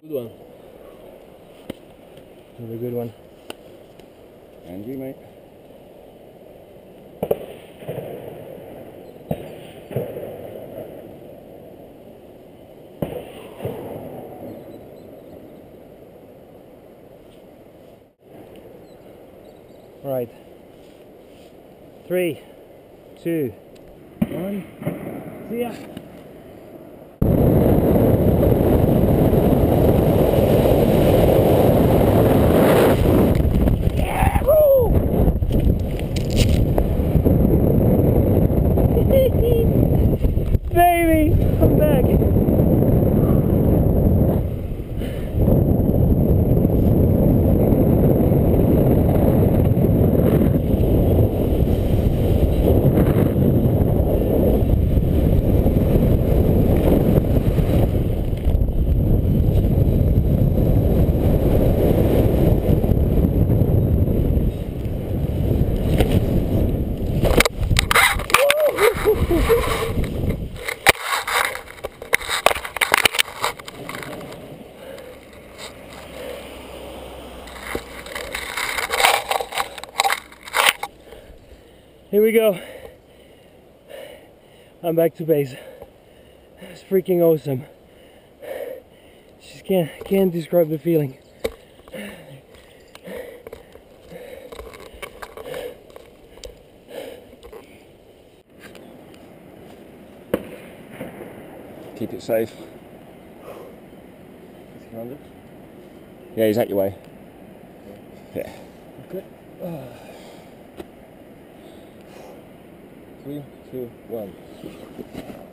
Good one. Another good one. And you, mate. All right. 3, 2, 1. See ya. Yeah, woo! Baby, I'm back. Here we go. I'm back to base. It's freaking awesome. Just can't describe the feeling. Keep it safe. Yeah, he's at your way. Yeah. Good. 3, 2, 1.